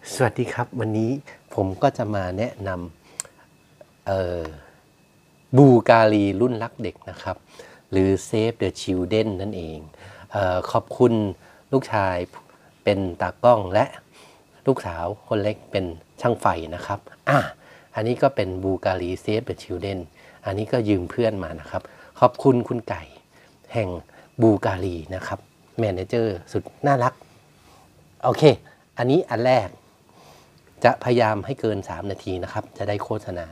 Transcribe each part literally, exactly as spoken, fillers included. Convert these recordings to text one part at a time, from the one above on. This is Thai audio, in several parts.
สวัสดีครับวันนี้ผมก็จะมาแนะนำบูการีรุ่นรักเด็กนะครับหรือ Save the Children นั่นเองเออขอบคุณลูกชายเป็นตากล้องและลูกสาวคนเล็กเป็นช่างไฟนะครับอ่ะอันนี้ก็เป็นบูการี Save the Children อันนี้ก็ยืมเพื่อนมานะครับขอบคุณคุณไก่แห่งบูการีนะครับแมเนเจอร์สุดน่ารักโอเคอันนี้อันแรกจะพยายามให้เกินสามนาทีนะครับจะได้โฆษณา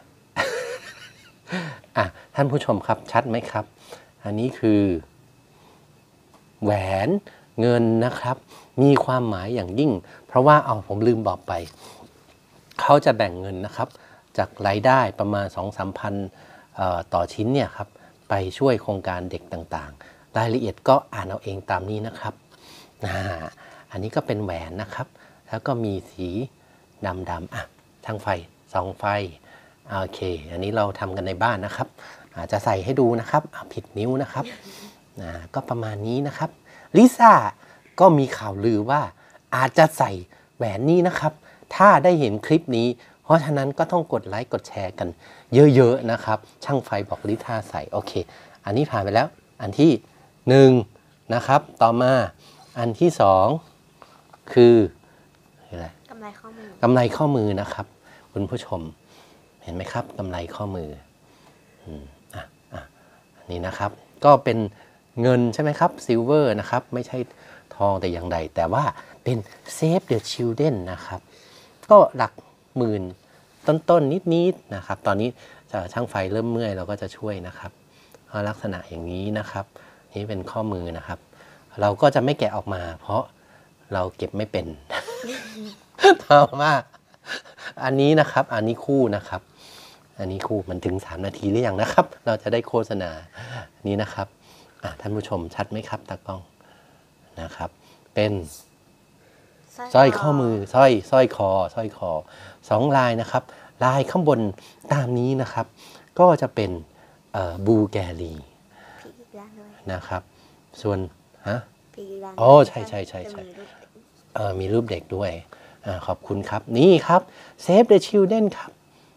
อ่ะท่านผู้ชมครับชัดไหมครับอันนี้คือแหวนเงินนะครับมีความหมายอย่างยิ่งเพราะว่าเอาผมลืมบอกไปเขาจะแบ่งเงินนะครับจากรายได้ประมาณ สองถึงสามพัน ต่อชิ้นเนี่ยครับไปช่วยโครงการเด็กต่างๆรายละเอียดก็อ่านเอาเองตามนี้นะครับอ่าอันนี้ก็เป็นแหวนนะครับแล้วก็มีสีดำๆอ่ะทั้งไฟสองไฟโอเคอันนี้เราทำกันในบ้านนะครับอาจจะใส่ให้ดูนะครับผิดนิ้วนะครับนะก็ประมาณนี้นะครับลิซ่าก็มีข่าวลือว่าอาจจะใส่แหวนนี้นะครับถ้าได้เห็นคลิปนี้เพราะฉะนั้นก็ต้องกดไลค์กดแชร์กันเยอะๆนะครับช่างไฟบอกลิซ่าใส่โอเคอันนี้ผ่านไปแล้วอันที่หนึ่งนะครับต่อมาอันที่สองคืออะไรกำไรข้อมือกำไรข้อมือนะครับคุณผู้ชมเห็นไหมครับกำไรข้อมืออ่ะอ่ะอันนี้นะครับก็เป็นเงินใช่ไหมครับซิลเวอร์นะครับไม่ใช่ทองแต่อย่างใดแต่ว่าเป็น Save the Children นะครับก็หลักหมื่นต้นๆนิดๆนะครับตอนนี้ช่างไฟเริ่มเมื่อยเราก็จะช่วยนะครับลักษณะอย่างนี้นะครับนี่เป็นข้อมือนะครับเราก็จะไม่แกะออกมาเพราะเราเก็บไม่เป็น ต่อมาอันนี้นะครับอันนี้คู่นะครับอันนี้คู่มันถึงสามนาทีหรือยังนะครับเราจะได้โฆษณานี้นะครับท่านผู้ชมชัดไหมครับตากล้องนะครับเป็นสร้อยข้อมือสร้อยสร้อยคอสร้อยคอสองลายนะครับลายข้างบนตามนี้นะครับก็จะเป็นบูแกรีนะครับส่วนฮะอ๋อใช่ใช่ใช่ใช่มีรูปเด็กด้วยขอบคุณครับนี่ครับ Save the Children ครับ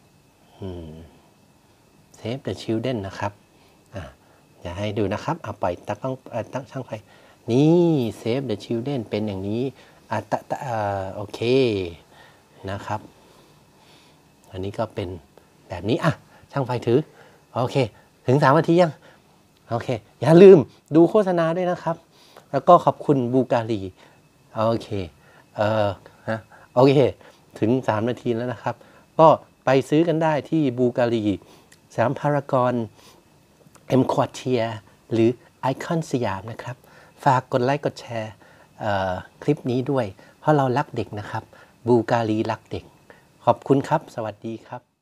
Save the Children นะครับอย่าให้ดูนะครับเอาปล่อยตั้งต้องตั้งช่างไฟนี่ Save the Children เป็นอย่างนี้อ่ะตะตะโอเคนะครับอันนี้ก็เป็นแบบนี้อ่ะช่างไฟถือโอเคถึงสามนาทียังโอเคอย่าลืมดูโฆษณาด้วยนะครับแล้วก็ขอบคุณบูการีโอเคเอ่อนะโอเคถึงสามนาทีแล้วนะครับก็ไปซื้อกันได้ที่บูการีสยามพารากอนเอ็มควอเทียหรือไอคอนสยามนะครับฝากกดไลค์กดแชร์คลิปนี้ด้วยเพราะเรารักเด็กนะครับบูการีรักเด็กขอบคุณครับสวัสดีครับ